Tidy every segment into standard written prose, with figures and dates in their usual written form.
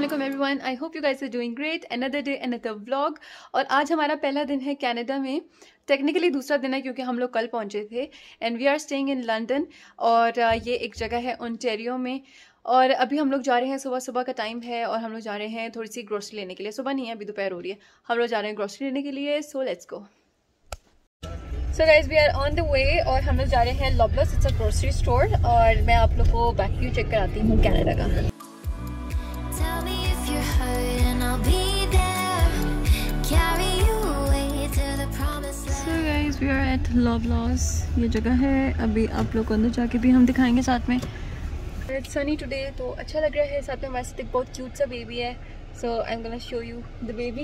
अस्सलामुअलैकुम everyone, I hope you guys are doing great. Another day another vlog. और आज हमारा पहला दिन है कनाडा में। टेक्निकली दूसरा दिन है क्योंकि हम लोग कल पहुंचे थे। And we are staying in London. और ये एक जगह है ओंटारियो में। और अभी हम लोग जा रहे हैं, सुबह का टाइम है और हम लोग जा रहे हैं थोड़ी सी ग्रोसरी लेने के लिए। सुबह नहीं है, अभी दोपहर हो रही है। हम लोग जा रहे हैं ग्रोसरी लेने के लिए। So let's go. So guys we are on the way और हम लोग जा रहे हैं Loblaws. It's a grocery store. और मैं आप लोग को बैक व्यू चेक कराती हूँ कनाडा का। So guys, we are at Loblaws. ये जगह है। अभी आप लोग को अंदर जाके भी हम दिखाएंगे साथ में। It's sunny today, तो अच्छा लग रहा है। साथ में हमारे साथ एक बहुत क्यूट सा बेबी है। So I'm gonna show you the baby.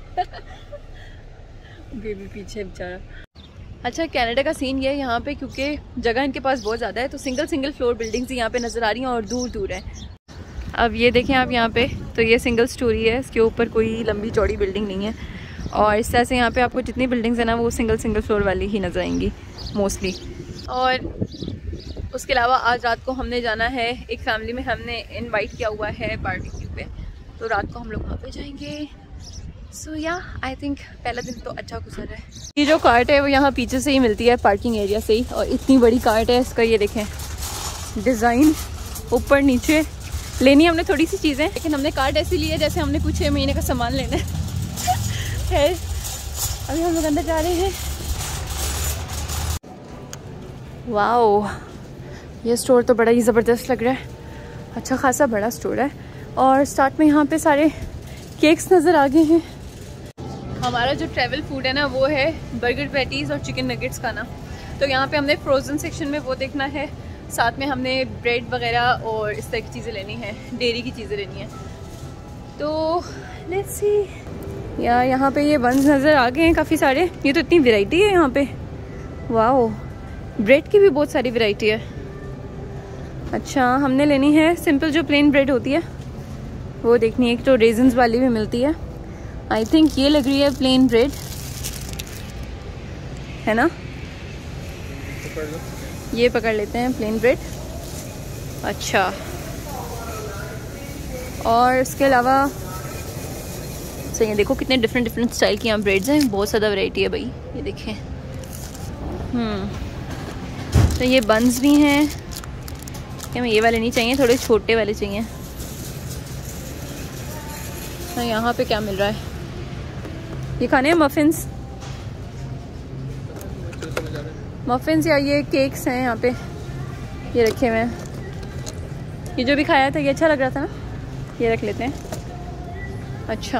Baby पीछे बेचारा। अच्छा, कनाडा का सीन ये है यहाँ पे, क्योंकि जगह इनके पास बहुत ज़्यादा है, तो सिंगल फ्लोर बिल्डिंग्स यहाँ पे नज़र आ रही हैं और दूर है। अब ये देखें आप यहाँ पे, तो ये सिंगल स्टोरी है। इसके ऊपर कोई लंबी चौड़ी बिल्डिंग नहीं है। और इस तरह से यहाँ पे आपको जितनी बिल्डिंग्स है ना, वो सिंगल फ्लोर वाली ही नज़र आएंगी मोस्टली। और उसके अलावा आज रात को हमने जाना है, एक फैमिली में हमने इनवाइट किया हुआ है बारबेक्यू पे, तो रात को हम लोग वहाँ पे जाएंगे। सो या आई थिंक पहला दिन तो अच्छा गुजर रहा है। ये जो कार्ट है वो यहाँ पीछे से ही मिलती है, पार्किंग एरिया से ही। और इतनी बड़ी कार्ट है इसका, ये देखें डिज़ाइन ऊपर नीचे। लेनी हमने थोड़ी सी चीज़ें, लेकिन हमने कार्ट ऐसी ली है जैसे हमने कुछ 6 महीने का सामान लेना है। अभी हम लोग अंदर जा रहे हैं। वाओ, ये स्टोर तो बड़ा ही ज़बरदस्त लग रहा है। अच्छा खासा बड़ा स्टोर है। और स्टार्ट में यहाँ पे सारे केक्स नज़र आ गए हैं। हमारा जो ट्रैवल फूड है ना, वो है बर्गर पैटीज़ और चिकन नगेट्स खाना। तो यहाँ पे हमने फ्रोज़न सेक्शन में वो देखना है। साथ में हमने ब्रेड वगैरह और इस तरह की चीज़ें लेनी है, डेयरी की चीज़ें लेनी है। तो लेट्स सी। यहाँ पे ये बंस नज़र आ गए हैं काफ़ी सारे। ये तो इतनी वैरायटी है यहाँ पे। वाओ, ब्रेड की भी बहुत सारी वैरायटी है। अच्छा, हमने लेनी है सिंपल जो प्लेन ब्रेड होती है वो देखनी है। एक तो रेजन्स वाली भी मिलती है। आई थिंक ये लग रही है प्लेन ब्रेड, है ना? ये पकड़ लेते हैं प्लेन ब्रेड। अच्छा, और इसके अलावा सही है, देखो कितने डिफरेंट स्टाइल की यहाँ ब्रेड्स हैं। बहुत ज़्यादा वैरायटी है भाई, ये देखें। तो ये बन्स भी हैं। क्या हमें ये वाले नहीं चाहिए, थोड़े छोटे वाले चाहिए। तो यहाँ पे क्या मिल रहा है? ये खाने हैं मफिन्स या ये केक्स हैं यहाँ पे, ये रखे हुए हैं। ये जो भी खाया था ये अच्छा लग रहा था ना, ये रख लेते हैं। अच्छा,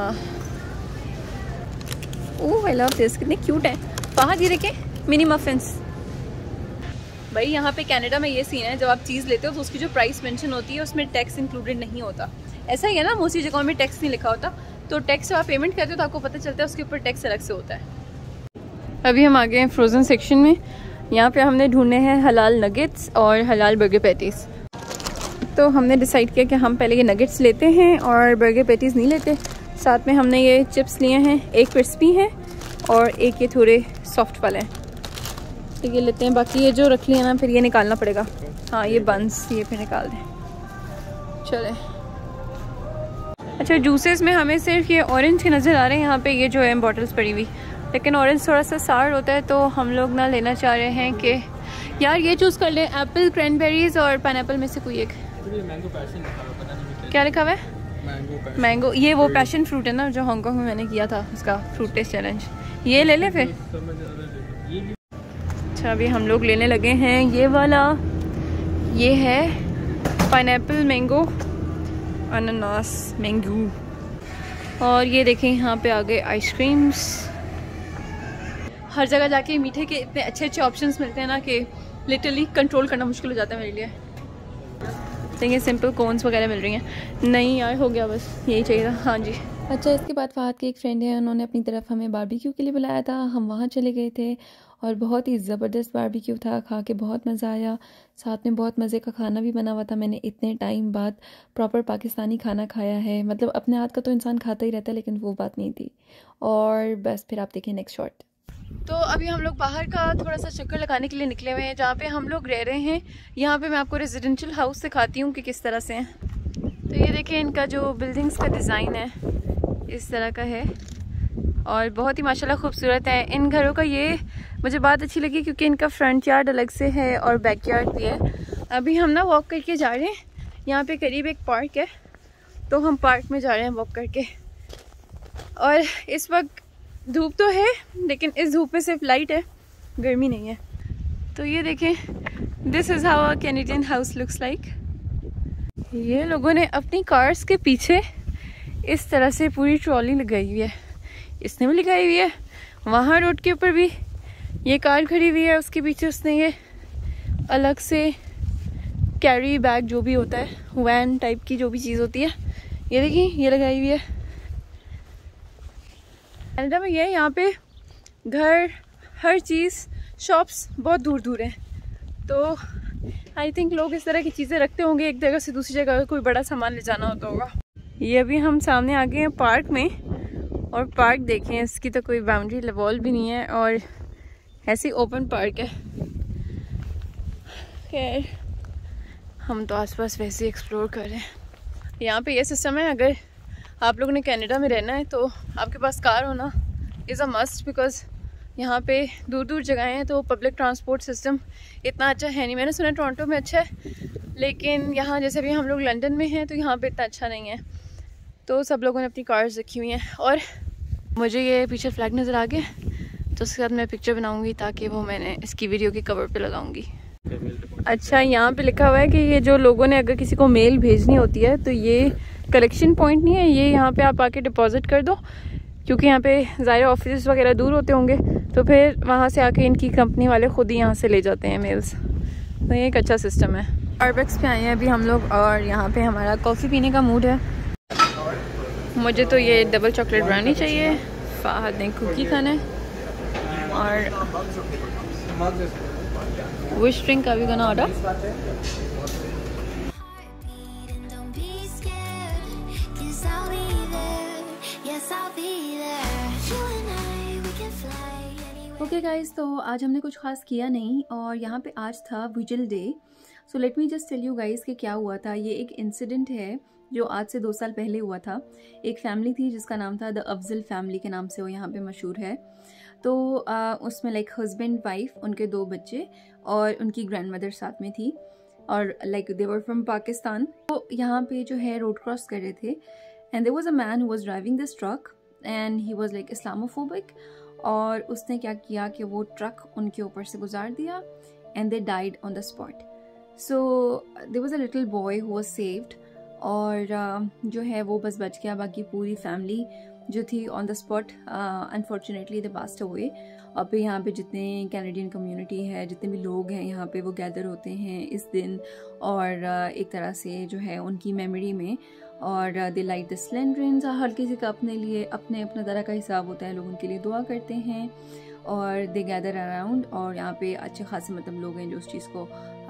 ओह आई लव दिस, कितने क्यूट है। बाहर ये देखें मिनी मफिन्स। भाई यहाँ पे कनाडा में ये सीन है, जब आप चीज़ लेते हो तो उसकी जो प्राइस मेंशन होती है उसमें टैक्स इंक्लूडेड नहीं होता। ऐसा ही है ना, मोस्टली जगहों में टैक्स नहीं लिखा होता। तो टैक्स जब आप पेमेंट करते हो तो आपको पता चलता है उसके ऊपर टैक्स अलग से होता है। अभी हम आ गए हैं फ्रोज़न सेक्शन में। यहाँ पे हमने ढूंढने हैं हलाल नगेट्स और हलाल बर्गर पैटीज़। तो हमने डिसाइड किया कि हम पहले ये नगेट्स लेते हैं और बर्गर पैटीज़ नहीं लेते। साथ में हमने ये चिप्स लिए हैं, एक क्रिस्पी है और एक ये थोड़े सॉफ्ट वाले हैं, तो ये लेते हैं। बाकी ये जो रख लिया ना, फिर ये निकालना पड़ेगा। हाँ, ये बंस ये फिर निकाल दें। चले। अच्छा, जूसेस में हमें सिर्फ ये ऑरेंज के नज़र आ रहे हैं यहाँ पे, ये जो है बॉटल्स पड़ी हुई। लेकिन ऑरेंज थोड़ा सा सार होता है, तो हम लोग ना लेना चाह रहे हैं कि यार ये चूज़ कर लें, एप्पल, क्रैनबेरीज और पाइनएप्पल में से कोई एक। क्या लिखा हुआ है? मैंगो। ये वो पैशन फ्रूट है ना, जो हांगकांग में मैंने किया था, उसका फ्रूट टेस्ट चैलेंज। ये ले लें फिर। अच्छा, अभी हम लोग लेने लगे हैं ये वाला। ये है पाइनएप्पल मैंगो अनानास मैंगो। और ये देखें यहाँ पे आ गए आइसक्रीम्स। हर जगह जाके मीठे के इतने अच्छे ऑप्शंस मिलते हैं ना कि लिटरली कंट्रोल करना मुश्किल हो जाता है मेरे लिए। देखिए सिंपल कोन्स वगैरह मिल रही हैं। नहीं यार, हो गया बस, यही चाहिए था। हाँ जी। अच्छा, इसके बाद फहद की एक फ्रेंड है, उन्होंने अपनी तरफ हमें बारबेक्यू के लिए बुलाया था। हम वहाँ चले गए थे और बहुत ही ज़बरदस्त बारबेक्यू था। खा के बहुत मज़ा आया। साथ में बहुत मज़े का खाना भी बना हुआ था। मैंने इतने टाइम बाद प्रॉपर पाकिस्तानी खाना खाया है। मतलब अपने हाथ का तो इंसान खाता ही रहता है, लेकिन वो बात नहीं थी। और बस फिर आप देखें नेक्स्ट शॉट। तो अभी हम लोग बाहर का थोड़ा सा चक्कर लगाने के लिए निकले हुए हैं, जहाँ पे हम लोग रह रहे हैं। यहाँ पे मैं आपको रेजिडेंशियल हाउस दिखाती हूँ कि किस तरह से हैं। तो ये देखिए इनका जो बिल्डिंग्स का डिज़ाइन है इस तरह का है और बहुत ही माशाल्लाह खूबसूरत है। इन घरों का ये मुझे बात अच्छी लगी क्योंकि इनका फ्रंट यार्ड अलग से है और बैक यार्ड भी है। अभी हम ना वॉक करके जा रहे हैं, यहाँ पे करीब एक पार्क है तो हम पार्क में जा रहे हैं वॉक करके। और इस वक्त धूप तो है लेकिन इस धूप में सिर्फ लाइट है, गर्मी नहीं है। तो ये देखें, this is how a Canadian house looks like. ये लोगों ने अपनी कार्स के पीछे इस तरह से पूरी ट्रॉली लगाई हुई है, इसने भी लगाई हुई है, वहाँ रोड के ऊपर भी ये कार खड़ी हुई है, उसके पीछे उसने ये अलग से कैरी बैग जो भी होता है, वैन टाइप की जो भी चीज़ होती है, ये देखिए ये लगाई हुई है। कनाडा में ये है, यहाँ पे घर, हर चीज़, शॉप्स बहुत दूर दूर हैं, तो आई थिंक लोग इस तरह की चीज़ें रखते होंगे एक जगह से दूसरी जगह, कोई बड़ा सामान ले जाना होता होगा। ये अभी हम सामने आ गए हैं पार्क में, और पार्क देखें, इसकी तो कोई बाउंड्री वॉल भी नहीं है और ऐसी ओपन पार्क है। खैर हम तो आसपास वैसे ही एक्सप्लोर कर रहे हैं। यहाँ पे ये सिस्टम है, अगर आप लोगों ने कनाडा में रहना है तो आपके पास कार होना इज़ अ मस्ट, बिकॉज यहाँ पे दूर दूर जगहें हैं तो पब्लिक ट्रांसपोर्ट सिस्टम इतना अच्छा है नहीं। मैंने सुना टोरंटो में अच्छा है, लेकिन यहाँ जैसे भी हम लोग लंदन में हैं तो यहाँ पे इतना अच्छा नहीं है, तो सब लोगों ने अपनी कार्स रखी हुई हैं। और मुझे ये पीछे फ्लैग नज़र आ गया तो उसके साथ मैं पिक्चर बनाऊँगी ताकि वो मैंने इसकी वीडियो के कवर पे लगाऊँगी। अच्छा, यहाँ पे लिखा हुआ है कि ये जो लोगों ने अगर किसी को मेल भेजनी होती है तो ये कलेक्शन पॉइंट नहीं है, ये यहाँ पे आप आके डिपॉजिट कर दो, क्योंकि यहाँ पे ज़ाहिर ऑफिस वगैरह दूर होते होंगे तो फिर वहाँ से आके इनकी कंपनी वाले खुद ही यहाँ से ले जाते हैं मेल्स, तो ये एक अच्छा सिस्टम है। स्टारबक्स पे आए हैं अभी हम लोग और यहाँ पे हमारा कॉफ़ी पीने का मूड है। मुझे तो ये डबल चॉकलेट ब्राउनी चाहिए, फाहद ने कुकी खाना है, और विश ड्रिंक का भी गना ऑर्डर। ओके गाइज, तो आज हमने कुछ खास किया नहीं और यहाँ पे आज था vigil day. So let me just tell you guys कि क्या हुआ था। ये एक इंसिडेंट है जो आज से 2 साल पहले हुआ था। एक फैमिली थी जिसका नाम था द अफजल फैमिली के नाम से वो यहाँ पे मशहूर है। तो उसमें लाइक हस्बैंड वाइफ, उनके 2 बच्चे और उनकी ग्रैंडमदर साथ में थी, और like they were from Pakistan. तो यहाँ पे जो है रोड क्रॉस कर रहे थे and there was a man who was driving this truck and he was like Islamophobic, और उसने क्या किया कि वो ट्रक उनके ऊपर से गुजार दिया and they died on the spot. So there was a little boy who was saved, और जो है वो बस बच गया, बाकी पूरी फैमिली जो थी on the spot unfortunately they passed away. अब यहाँ पे जितने कैनेडियन कम्युनिटी है, जितने भी लोग हैं यहाँ पे, वो गैदर होते हैं इस दिन, और एक तरह से जो है उनकी मेमोरी में, और दे लाइट द स्लेंड्रेंस। हर किसी का अपने लिए अपने अपने तरह का हिसाब होता है, लोग उनके लिए दुआ करते हैं और दे गैदर अराउंड। और यहाँ पे अच्छे खासे मतलब लोग हैं जो उस चीज़ को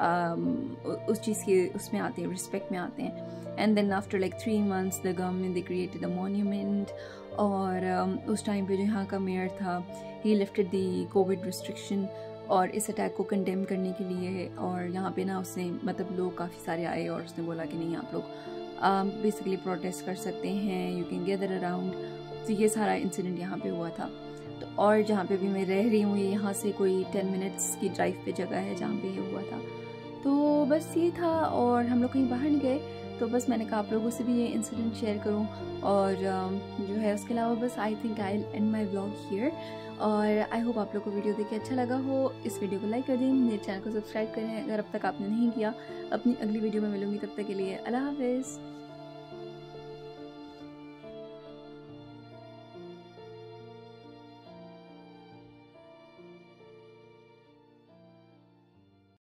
उस चीज़ के उसमें आते हैं, रिस्पेक्ट में आते हैं। And then after like 3 months the government they created a monument, और उस टाइम पे जो यहाँ का मेयर था he lifted the COVID restriction और इस अटैक को कंडेम करने के लिए। और यहाँ पे ना उसने मतलब लोग काफ़ी सारे आए और उसने बोला कि नहीं आप लोग बेसिकली प्रोटेस्ट कर सकते हैं, यू कैन गैदर अराउंड। तो ये सारा इंसिडेंट यहाँ पे हुआ था। तो और जहाँ पे भी मैं रह रही हूँ, ये यहाँ से कोई 10 minutes की ड्राइव पे जगह है जहाँ पे ये हुआ था। तो बस ये था, और हम लोग कहीं बाहर नहीं गए, तो बस मैंने कहा आप लोगों से भी ये इंसिडेंट शेयर करूं। और जो है उसके अलावा बस I think I end my vlog here, और आई होप आप लोग को वीडियो देख के अच्छा लगा हो। इस वीडियो को लाइक कर दें, मेरे चैनल को सब्सक्राइब करें अगर अब तक आपने नहीं किया। अपनी अगली वीडियो में मिलूंगी, तब तक के लिए अल्लाह हाफिज़।